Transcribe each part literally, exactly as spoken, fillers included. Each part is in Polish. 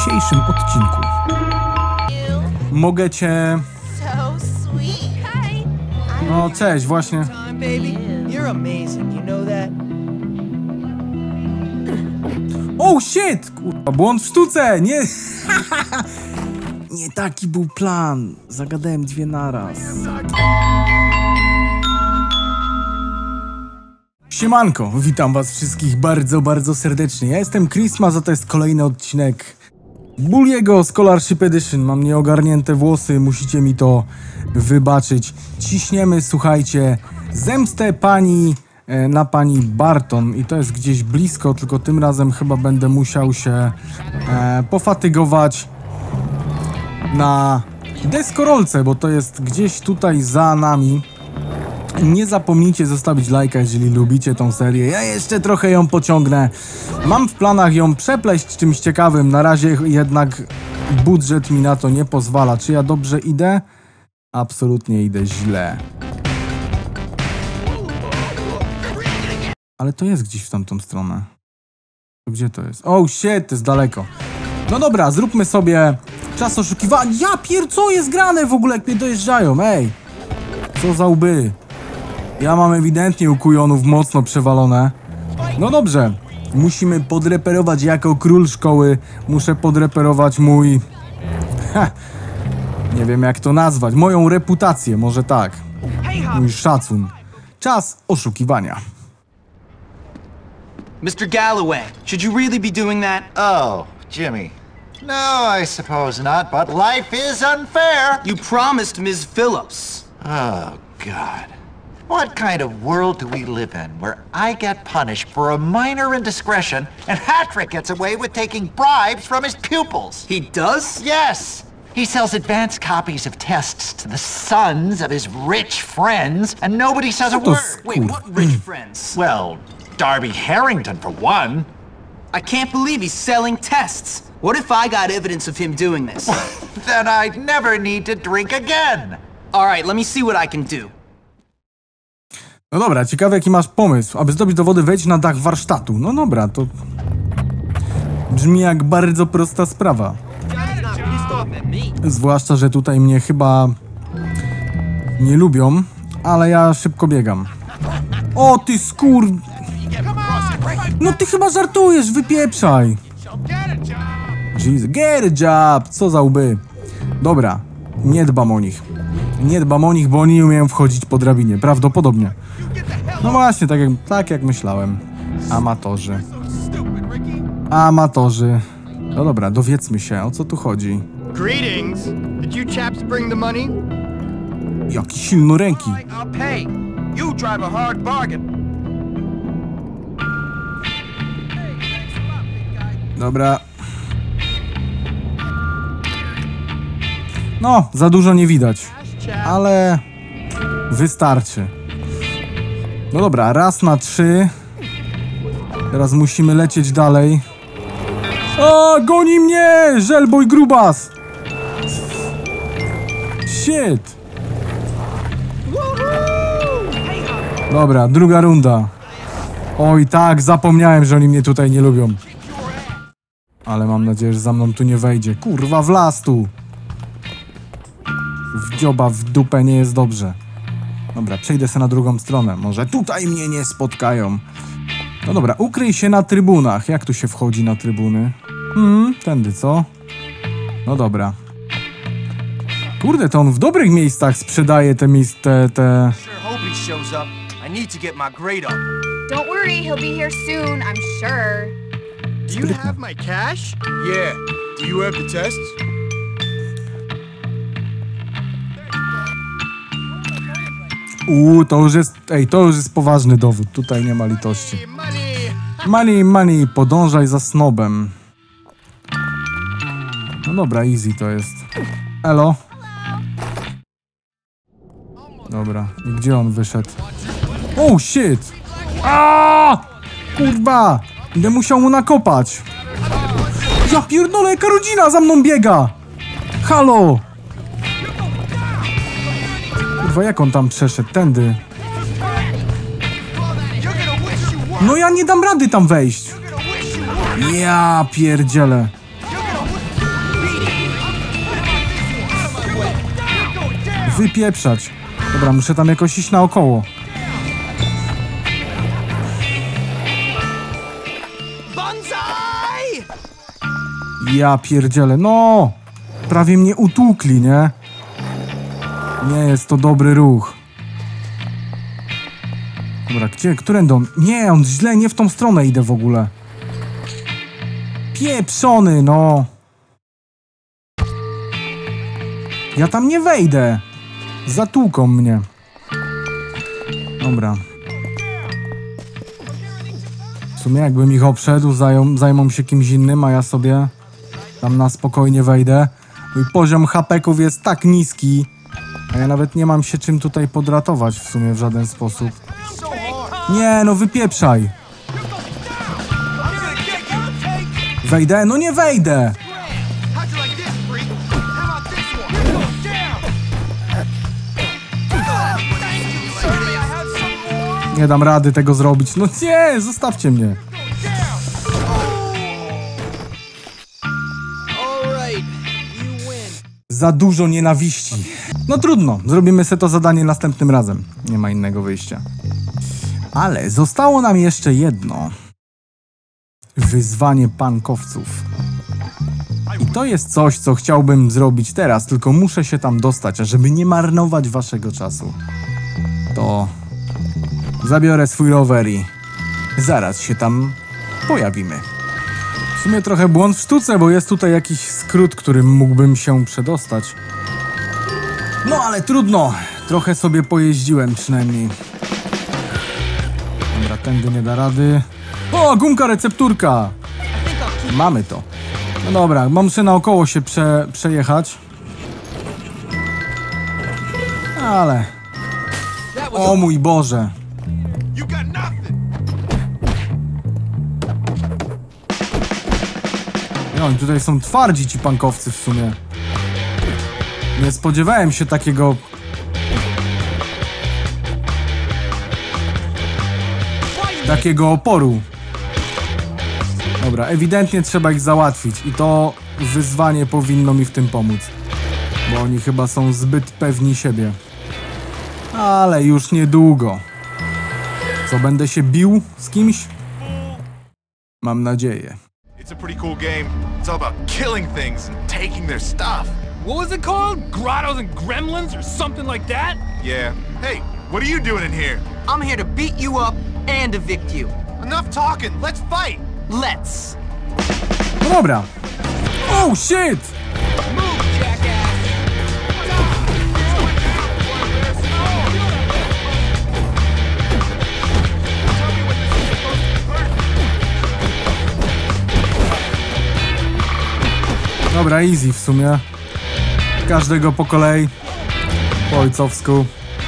dzisiejszym odcinku. Mogę cię... No cześć, właśnie. Oh shit! Kurwa, błąd w sztuce! Nie... Nie taki był plan. Zagadałem dwie naraz. Siemanko, witam was wszystkich bardzo, bardzo serdecznie. Ja jestem Christmas, a to jest kolejny odcinek Bulliego Scholarship Edition. Mam nieogarnięte włosy, musicie mi to wybaczyć. Ciśniemy, słuchajcie, zemstę pani e, na pani Barton. I to jest gdzieś blisko, tylko tym razem chyba będę musiał się e, pofatygować na deskorolce, bo to jest gdzieś tutaj za nami. Nie zapomnijcie zostawić lajka, jeżeli lubicie tą serię. Ja jeszcze trochę ją pociągnę. Mam w planach ją przepleść czymś ciekawym. Na razie jednak budżet mi na to nie pozwala. Czy ja dobrze idę? Absolutnie idę źle. Ale to jest gdzieś w tamtą stronę. To gdzie to jest? Oh shit, to jest daleko. No dobra, zróbmy sobie czas oszukiwania. Ja pier, co jest grane w ogóle, jak mnie dojeżdżają? Ej, co za łby. Ja mam ewidentnie u kujonów mocno przewalone. No dobrze, musimy podreperować jako król szkoły. Muszę podreperować mój... Ha, nie wiem jak to nazwać. Moją reputację, może tak. Mój szacun. Czas oszukiwania. mister Galloway, should you really be doing that? Oh, Jimmy. No, I suppose not, but life is unfair. You promised Miz Phillips. Oh, God. What kind of world do we live in where I get punished for a minor indiscretion and Hattrick gets away with taking bribes from his pupils? He does? Yes! He sells advanced copies of tests to the sons of his rich friends, and nobody says a word. Wait, what rich friends? Well, Darby Harrington, for one. I can't believe he's selling tests. What if I got evidence of him doing this? Then I'd never need to drink again. All right, let me see what I can do. No dobra, ciekawe jaki masz pomysł. Aby zdobyć dowody, wejdź na dach warsztatu. No dobra, to... Brzmi jak bardzo prosta sprawa. Zwłaszcza, że tutaj mnie chyba... nie lubią, ale ja szybko biegam. O, ty skur... No ty chyba żartujesz, wypieprzaj. Jesus, get a job! Co za łby. Dobra, nie dbam o nich. Nie dbam o nich, bo oni nie umieją wchodzić po drabinie. Prawdopodobnie. No właśnie, tak jak, tak jak myślałem. Amatorzy. Amatorzy. No dobra, dowiedzmy się, o co tu chodzi. Greetings. Did you chaps bring the money? Jaki silnoręki. I'll pay. You drive a hard bargain. Dobra. No, za dużo nie widać. Ale wystarczy. No dobra, raz na trzy. Teraz musimy lecieć dalej. O, goni mnie! Żelboj grubas! Shit! Dobra, druga runda. Oj tak, zapomniałem, że oni mnie tutaj nie lubią. Ale mam nadzieję, że za mną tu nie wejdzie. Kurwa, w las tu! W dzioba, w dupę nie jest dobrze. Dobra, przejdę sobie na drugą stronę. Może tutaj mnie nie spotkają. No dobra, ukryj się na trybunach. Jak tu się wchodzi na trybuny? Hmm, tędy, co? No dobra. Kurde, to on w dobrych miejscach sprzedaje te miejsca, te, te... Don't worry, he'll be here soon, I'm sure. Do you have my cash? Yeah. Do you have the tests? Uuu, to już jest... Ej, to już jest poważny dowód. Tutaj nie ma litości. Money, money, podążaj za snobem. No dobra, easy to jest. Elo. Dobra, i gdzie on wyszedł? Oh shit! Aaaa! Kurwa! Będę musiał mu nakopać. Ja pierdolę, jaka rodzina za mną biega! Halo! Kurwa, jak on tam przeszedł? Tędy. No ja nie dam rady tam wejść. Ja pierdzielę. wypieprzać. Dobra, muszę tam jakoś iść naokoło. Ja pierdzielę, no! Prawie mnie utłukli, nie? Nie jest to dobry ruch. Dobra, gdzie? Którędy on? Nie, on źle, nie w tą stronę idę w ogóle. Pieprzony, no! Ja tam nie wejdę. Zatłuką mnie. Dobra. W sumie jakbym ich obszedł, zajmą, zajmą się kimś innym, a ja sobie tam na spokojnie wejdę. Mój poziom hapeków jest tak niski, a ja nawet nie mam się czym tutaj podratować w sumie w żaden sposób. Nie, no wypieprzaj. Wejdę? No nie wejdę! Nie dam rady tego zrobić. No nie, zostawcie mnie. Za dużo nienawiści. No trudno, zrobimy sobie to zadanie następnym razem. Nie ma innego wyjścia. Ale zostało nam jeszcze jedno. Wyzwanie pankowców. I to jest coś, co chciałbym zrobić teraz, tylko muszę się tam dostać, a żeby nie marnować waszego czasu, to zabiorę swój rower i zaraz się tam pojawimy. W sumie trochę błąd w sztuce, bo jest tutaj jakiś skrót, którym mógłbym się przedostać. No ale trudno, trochę sobie pojeździłem przynajmniej. Dobra, tędy nie da rady. O, gumka recepturka! Mamy to. No dobra, muszę naokoło się prze, przejechać. Ale... O mój Boże! No i tutaj są twardzi ci pankowcy w sumie. Nie spodziewałem się takiego... Takiego oporu. Dobra, ewidentnie trzeba ich załatwić i to wyzwanie powinno mi w tym pomóc. Bo oni chyba są zbyt pewni siebie. Ale już niedługo. Co, będę się bił z kimś? Mam nadzieję. It's a pretty cool game. It's all about killing things and taking their stuff. What was it called? Grottos and Gremlins or something like that? Yeah. Hey, what are you doing in here? I'm here to beat you up and evict you. Enough talking. Let's fight. Let's. No dobra. Oh shit! Move, jackass! Dobra, easy w sumie. Każdego po kolei. Po ojcowsku.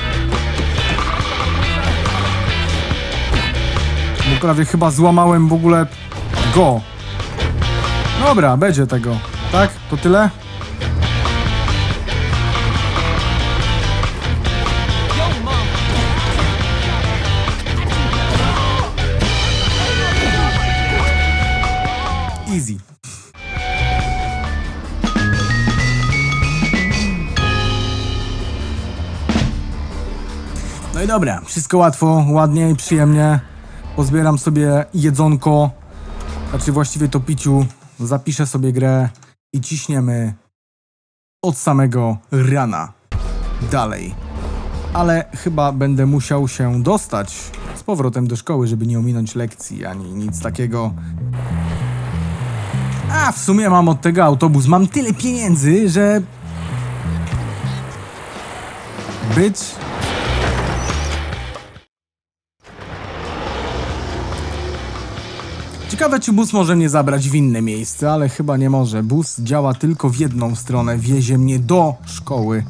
Bo prawie chyba złamałem w ogóle go. Dobra, będzie tego. Tak? To tyle? Easy. No i dobra, wszystko łatwo, ładnie i przyjemnie. Pozbieram sobie jedzonko, znaczy właściwie to piciu, zapiszę sobie grę i ciśniemy od samego rana dalej. Ale chyba będę musiał się dostać z powrotem do szkoły, żeby nie ominąć lekcji ani nic takiego. A w sumie mam od tego autobus, mam tyle pieniędzy, że... Być... Ciekawe, czy bus może mnie zabrać w inne miejsce, ale chyba nie może. Bus działa tylko w jedną stronę, wiezie mnie do szkoły.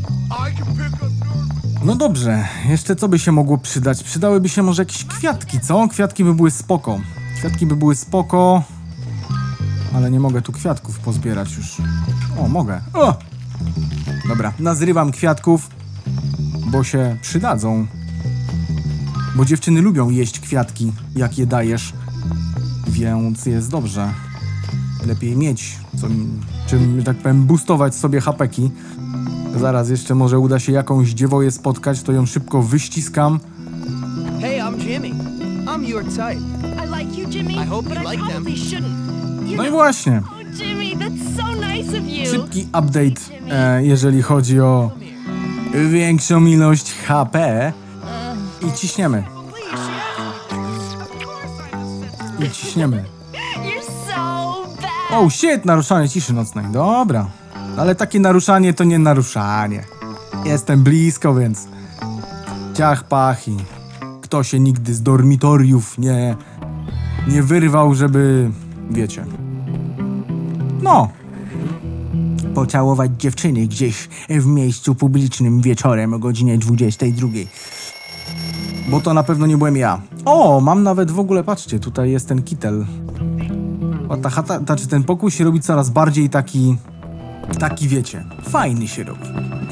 No dobrze, jeszcze co by się mogło przydać? Przydałyby się może jakieś kwiatki, co? Kwiatki by były spoko. Kwiatki by były spoko, ale nie mogę tu kwiatków pozbierać już. O, mogę. O! Dobra, nazrywam kwiatków, bo się przydadzą. Bo dziewczyny lubią jeść kwiatki, jak je dajesz. Więc jest dobrze. Lepiej mieć, co, czym, że tak powiem, boostować sobie hapeki. Zaraz jeszcze może uda się jakąś dziewoję spotkać, to ją szybko wyściskam. Hey, I'm Jimmy. I'm your type. I like you, Jimmy, I hope but you I like them. probably shouldn't. You No i know- właśnie. Oh, Jimmy, that's so nice of you. Szybki update, e, jeżeli chodzi o większą ilość H P. I ciśniemy. I ciśniemy. You're so bad. Oh shit, naruszanie ciszy nocnej. Dobra. Ale takie naruszanie to nie naruszanie. Jestem blisko, więc... Ciach pachi. Kto się nigdy z dormitoriów nie... nie wyrwał, żeby... wiecie. No. Pocałować dziewczyny gdzieś w miejscu publicznym wieczorem o godzinie dwudziestej drugiej. Bo to na pewno nie byłem ja. O, mam nawet w ogóle, patrzcie, tutaj jest ten kitel. O, ta chata, znaczy ten pokój się robi coraz bardziej taki... Taki, wiecie, fajny się robi.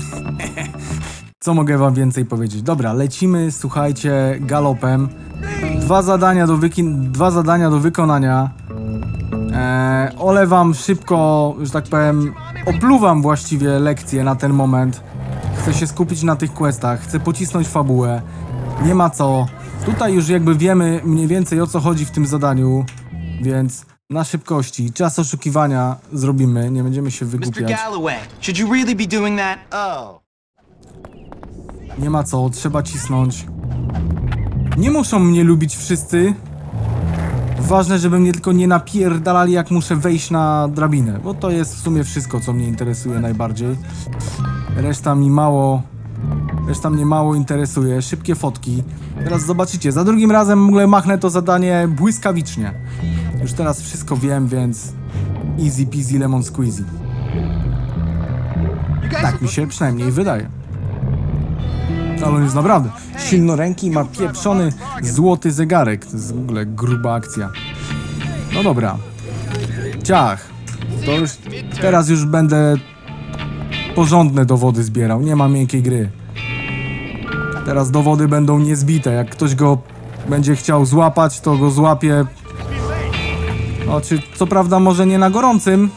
Co mogę wam więcej powiedzieć? Dobra, lecimy, słuchajcie, galopem. Dwa zadania do, wyki- dwa zadania do wykonania. Eee, olewam szybko, że tak powiem, opluwam właściwie lekcje na ten moment. Chcę się skupić na tych questach, chcę pocisnąć fabułę. Nie ma co. Tutaj już jakby wiemy mniej więcej o co chodzi w tym zadaniu, więc na szybkości, czas oszukiwania zrobimy, nie będziemy się Mister wygłupiać. Galloway, should you really be doing that? Oh. Nie ma co, trzeba cisnąć. Nie muszą mnie lubić wszyscy. Ważne, żeby mnie tylko nie napierdalali, jak muszę wejść na drabinę, bo to jest w sumie wszystko, co mnie interesuje najbardziej. Reszta mi mało... Reszta mnie mało interesuje. Szybkie fotki. Teraz zobaczycie, za drugim razem w ogóle machnę to zadanie błyskawicznie. Już teraz wszystko wiem, więc... Easy peasy lemon squeezy. Tak mi się przynajmniej wydaje. Ale on jest naprawdę silnoręki i ma pieprzony złoty zegarek. To jest w ogóle gruba akcja. No dobra. Ciach. To już... Teraz już będę porządne dowody zbierał. Nie ma miękkiej gry. Teraz dowody będą niezbite. Jak ktoś go będzie chciał złapać, to go złapie. No, czy co prawda może nie na gorącym,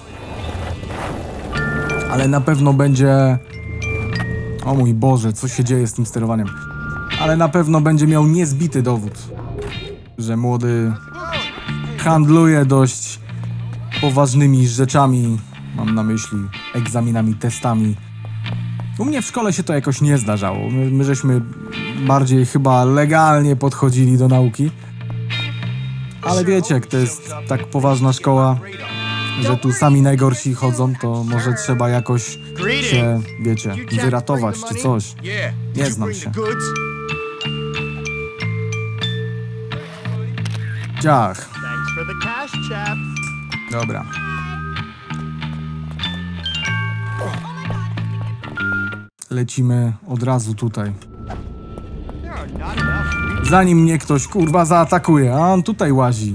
ale na pewno będzie... O mój Boże, co się dzieje z tym sterowaniem? Ale na pewno będzie miał niezbity dowód, że młody handluje dość poważnymi rzeczami. Mam na myśli egzaminami, testami. U mnie w szkole się to jakoś nie zdarzało. My, my żeśmy bardziej chyba legalnie podchodzili do nauki. Ale wiecie, jak to jest tak poważna szkoła, że tu sami najgorsi chodzą, to może trzeba jakoś się, wiecie, wyratować czy coś. Nie znam się. Ciach. Thanks for the cash, chaps. Dobra. Lecimy od razu tutaj. There are not enough. Zanim mnie ktoś, kurwa, zaatakuje, a on tutaj łazi.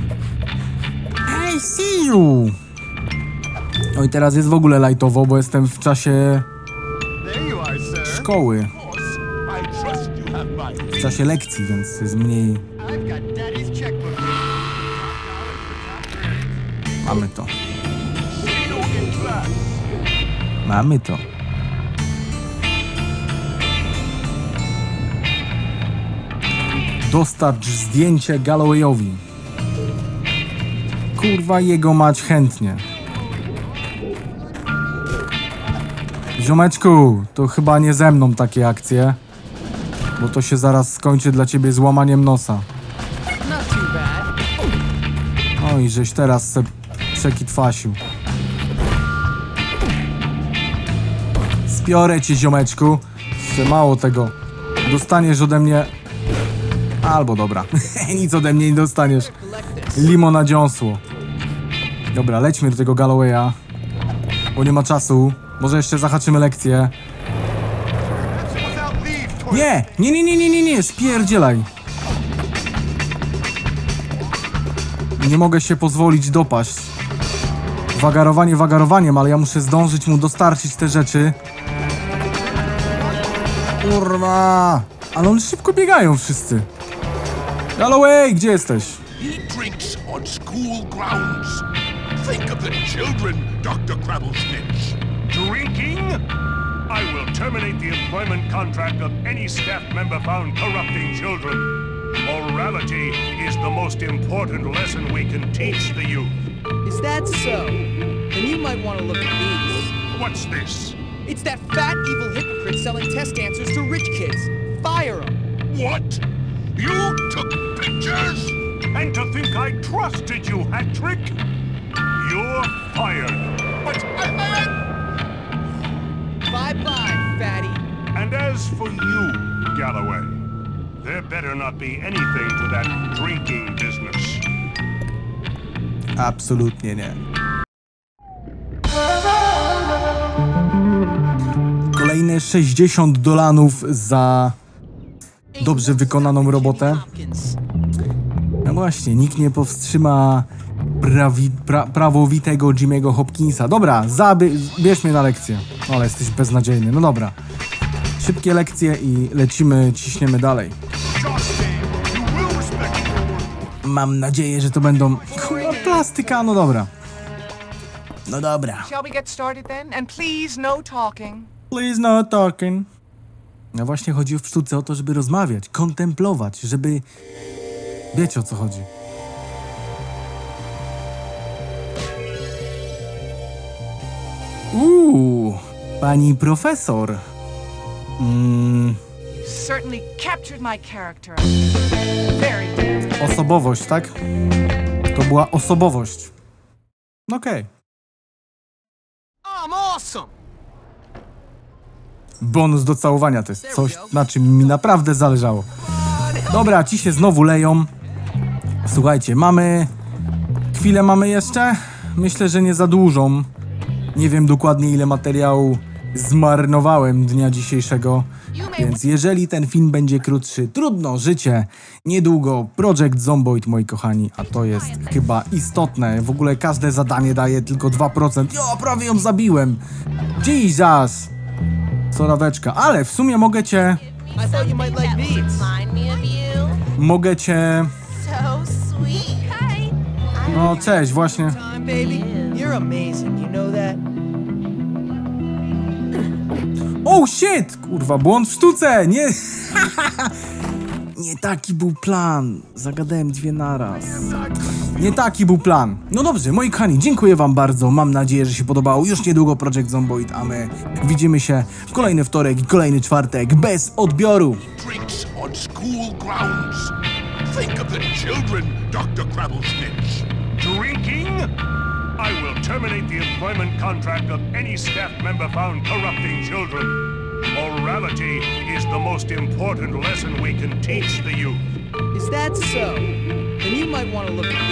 Hey, see you! No i teraz jest w ogóle lightowo, bo jestem w czasie There you are, sir. szkoły, I trust you have my w czasie lekcji, więc jest mniej... I've got Daddy's checkbook. Mamy to. see you in class. Mamy to. Dostarcz zdjęcie Gallowayowi. Kurwa, jego mać chętnie. Ziomeczku, to chyba nie ze mną takie akcje, bo to się zaraz skończy dla ciebie złamaniem nosa. Not too bad. Oj, żeś teraz se przekitwasił. Spiorę cię, ziomeczku. Jeszcze mało tego. Dostaniesz ode mnie... Albo dobra. Nic ode mnie nie dostaniesz. Limo na dziąsło. Dobra, lećmy do tego Gallowaya. Bo nie ma czasu. Może jeszcze zahaczymy lekcję. Without leave, Toy. Nie! Nie, nie, nie, nie, nie, nie! Spierdzielaj! Nie mogę się pozwolić dopaść. Wagarowanie wagarowaniem, ale ja muszę zdążyć mu dostarczyć te rzeczy. Kurwa! Ale oni szybko biegają wszyscy. Galloway, gdzie jesteś? He drinks on school grounds. Think of the children, Doctor Crabblesnitch. Drinking? I will terminate the employment contract of any staff member found corrupting children. Morality is the most important lesson we can teach the youth. Is that so? Then you might want to look at these. What's this? It's that fat, evil hypocrite selling test answers to rich kids. Fire him. What? You took pictures? And to think I trusted you, Hat-Trick? You're fired. But I, I, I... Bye-bye, fatty. And as for you, Galloway, there better not be anything to that drinking business. Absolutnie nie. Kolejne sześćdziesiąt dolarów za dobrze wykonaną robotę. No właśnie, nikt nie powstrzyma prawi, pra, prawowitego Jimmy'ego Hopkinsa. Dobra, zaby, bierz mnie na lekcję. O, ale jesteś beznadziejny. No dobra. Szybkie lekcje i lecimy, ciśniemy dalej. Mam nadzieję, że to będą... Kurwa, plastyka, no dobra. No dobra. Shall we get started then? And please, no talking. Please no talking. No właśnie chodzi w sztuce o to, żeby rozmawiać, kontemplować, żeby... Wiecie, o co chodzi. Uuu, pani profesor. Mm, Certainly captured my character. Very good. osobowość, tak? To była osobowość. Okej. I'm awesome. Bonus do całowania to jest coś, na czym mi naprawdę zależało. Dobra, ci się znowu leją. Słuchajcie, mamy... Chwilę mamy jeszcze? Myślę, że nie za dużą. Nie wiem dokładnie, ile materiału zmarnowałem dnia dzisiejszego. Więc jeżeli ten film będzie krótszy, trudno, życie. Niedługo Project Zomboid, moi kochani. A to jest chyba istotne. W ogóle każde zadanie daje tylko dwa procent. Jo, prawie ją zabiłem. Jesus! Soraweczka. Ale w sumie mogę cię... I thought you might like these. Remind me of you. Mogę cię... So sweet. Hi. No, cześć, właśnie. Time, baby. You're amazing. You know that? Oh shit! Kurwa, błąd w sztuce! Nie... Nie taki był plan. Zagadałem dwie naraz. Nie taki był plan. No dobrze, moi kochani, dziękuję wam bardzo. Mam nadzieję, że się podobało. Już niedługo Project Zomboid, a my widzimy się w kolejny wtorek i kolejny czwartek bez odbioru. Drinks on school grounds. Think of the children, Doctor Crabblesnitch. Drinking? I will terminate the employment contract of any staff member found corrupting children. Morality is the most important lesson we can teach the youth. Is that so? Then you might want to look at